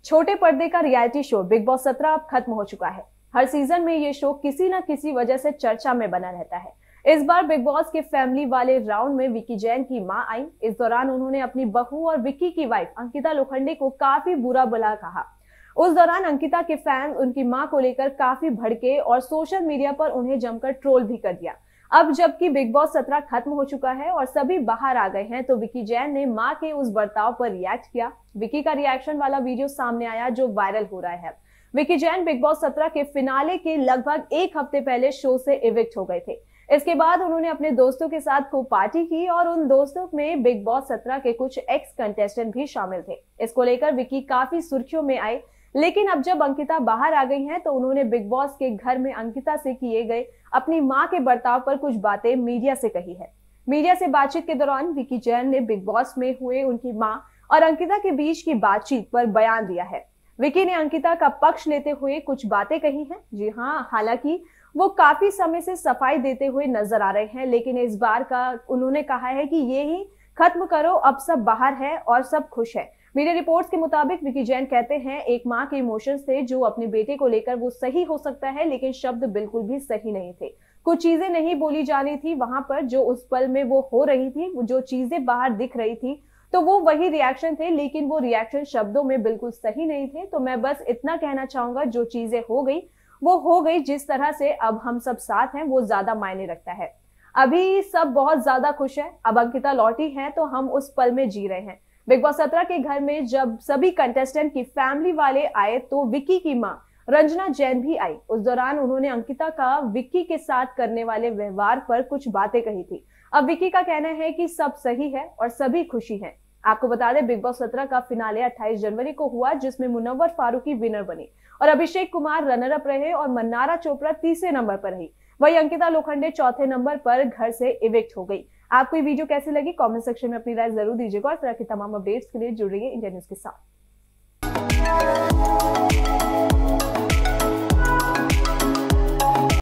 छोटे पर्दे का रियलिटी शो बिग बॉस 17 अब खत्म हो चुका है। हर सीजन में ये शो किसी न किसी वजह से चर्चा में बना रहता है। इस बार बिग बॉस के फैमिली वाले राउंड में विक्की जैन की मां आई। इस दौरान उन्होंने अपनी बहू और विक्की की वाइफ अंकिता लोखंडे को काफी बुरा भला कहा। उस दौरान अंकिता के फैंस उनकी मां को लेकर काफी भड़के और सोशल मीडिया पर उन्हें जमकर ट्रोल भी कर दिया। अब जबकि बिग बॉस 17 खत्म हो चुका है और सभी बाहर आ गए हैं, तो विक्की जैन ने मां के उस बर्ताव पर रिएक्ट किया। विक्की का रिएक्शन वाला वीडियो सामने आया जो वायरल हो रहा है। विक्की जैन बिग बॉस 17 के फिनाले के लगभग एक हफ्ते पहले शो से इविक्ट हो गए थे। इसके बाद उन्होंने अपने दोस्तों के साथ खूब पार्टी की और उन दोस्तों में बिग बॉस 17 के कुछ एक्स कंटेस्टेंट भी शामिल थे। इसको लेकर विक्की काफी सुर्खियों में आए, लेकिन अब जब अंकिता बाहर आ गई हैं, तो उन्होंने बिग बॉस के घर में अंकिता से किए गए अपनी मां के बर्ताव पर कुछ बातें मीडिया से कही है। मीडिया से बातचीत के दौरान विक्की जैन ने बिग बॉस में हुए उनकी मां और अंकिता के बीच की बातचीत पर बयान दिया है। विक्की ने अंकिता का पक्ष लेते हुए कुछ बातें कही हैं। जी हाँ, हालांकि वो काफी समय से सफाई देते हुए नजर आ रहे हैं, लेकिन इस बार का उन्होंने कहा है कि ये ही खत्म करो, अब सब बाहर है और सब खुश है। मीडिया रिपोर्ट्स के मुताबिक विक्की जैन कहते हैं, एक मां के इमोशंस थे जो अपने बेटे को लेकर वो सही हो सकता है, लेकिन शब्द बिल्कुल भी सही नहीं थे। कुछ चीजें नहीं बोली जानी थी वहां पर, जो उस पल में वो हो रही थी, जो चीजें बाहर दिख रही थी, तो वो वही रिएक्शन थे, लेकिन वो रिएक्शन शब्दों में बिल्कुल सही नहीं थे। तो मैं बस इतना कहना चाहूंगा, जो चीजें हो गई वो हो गई। जिस तरह से अब हम सब साथ हैं वो ज्यादा मायने रखता है। अभी सब बहुत ज्यादा खुश है, अब अंकिता लौटी है तो हम उस पल में जी रहे हैं। बिग बॉस 17 के घर में जब सभी कंटेस्टेंट की फैमिली वाले आए, तो विक्की की मां रंजना जैन भी आई। उस दौरान उन्होंने अंकिता का विक्की के साथ करने वाले व्यवहार पर कुछ बातें कही थी। अब विक्की का कहना है कि सब सही है और सभी खुशी हैं। आपको बता दें, बिग बॉस 17 का फिनाले 28 जनवरी को हुआ, जिसमें मुनव्वर फारूकी विनर बने और अभिषेक कुमार रनर अप रहे और मन्नारा चोपड़ा तीसरे नंबर पर रही। वही अंकिता लोखंडे चौथे नंबर पर घर से इविक्ट हो गई। आपको ये वीडियो कैसी लगी, कमेंट सेक्शन में अपनी राय जरूर दीजिएगा और इस तरह की तमाम अपडेट्स के लिए जुड़ रहिए इंडिया न्यूज के साथ।